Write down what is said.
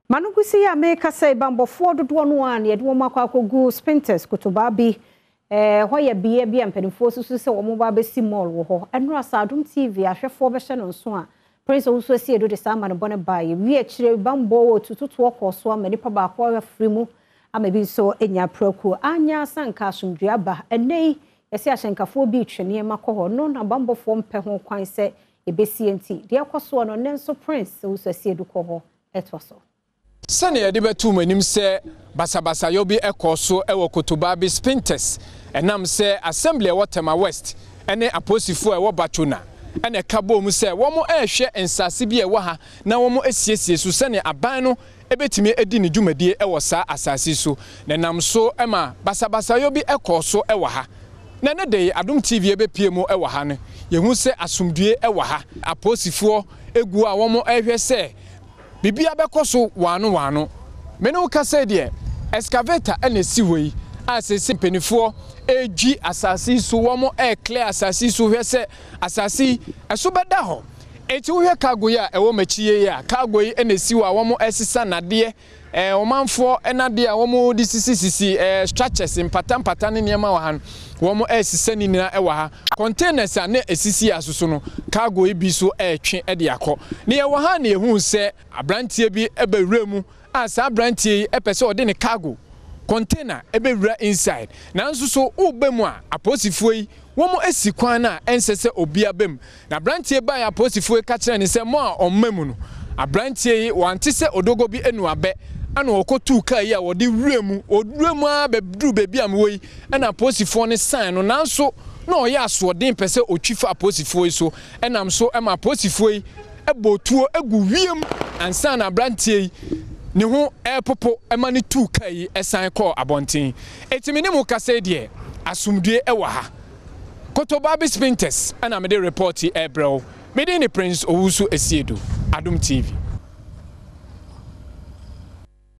Manukusi ya meka say bambo for dodo no an ye do makwa akogu Spintex Kotobaabi hoye biye bia mpanimfo susu se wo mo ba be si mall wo ho eno asa Adom TV ahwefo be hye no nso a prince osu asi edo de sama ne bone bae wi akire bambo wo tututu okoso ama nipa ba akwa afri mu ama bi so enya praku anya sanka asomdua ba enei yesi ahyenkafo bi twene makoho no na bambo fo mpe ho kwan se ebesi enti de akoso no nenso prince osu asi edo ko ho etwaso Sane yedi betu manim se basabasa yobi ekoso ewo Kotobaabi Spintex enam se assembly ewo Tema West ene aposifo ewo Bachona ene kabo mu se womo ehwe ensase bi ewo ha na womo esiesie so sane aban no ebetimi edi ne dwumadie ewo sa asase so na nam so ema basabasa yobi ekoso ewo ha na ne dey Adom TV ebepie mu ewo ha ne yehu se asomdue ewo ha aposifo egu a womo ehwe se Bibia bekoso wano meno ka say de excavator ene siwei asese penifo eji asasi so womo clear asasi so hwese asasi eso beda ho eti wo hwe cargo ya ewo machiye ya cargo yi ene siwa womo esisa nade omanfo enade a womo disisisi structures impata ne niam wa han womo esisa ni na ewa ha containers ane esisi asusu no cargo yi bi so twe de akọ ne ye wa ha na ehun se abrantie bi ebewremu asa abrantie yi epese ode ne cargo container ebewra inside na nso so ubemu a aposifo yi womo esikwan na ensese obia bem na abrantie ba ya aposifo ka kire ne se mo a ommemu no abrantie yi wante se odogo bi enu abe ana okotu ka yi a wode wremu a bebduru bebi am wo yi na aposifo ne sign no nanso na oye asodin pese otwifa aposifo yi so enam so ema aposifo yi ebotuo egu wiem ansa na abrantie yi ne ho popo ema ne tu ka yi esan call abonten etimi ne mu ka say de asumdue ewa ha Kotobaabi Spintex ana me de report ebrel me de ne prince owusu esiedo Adom TV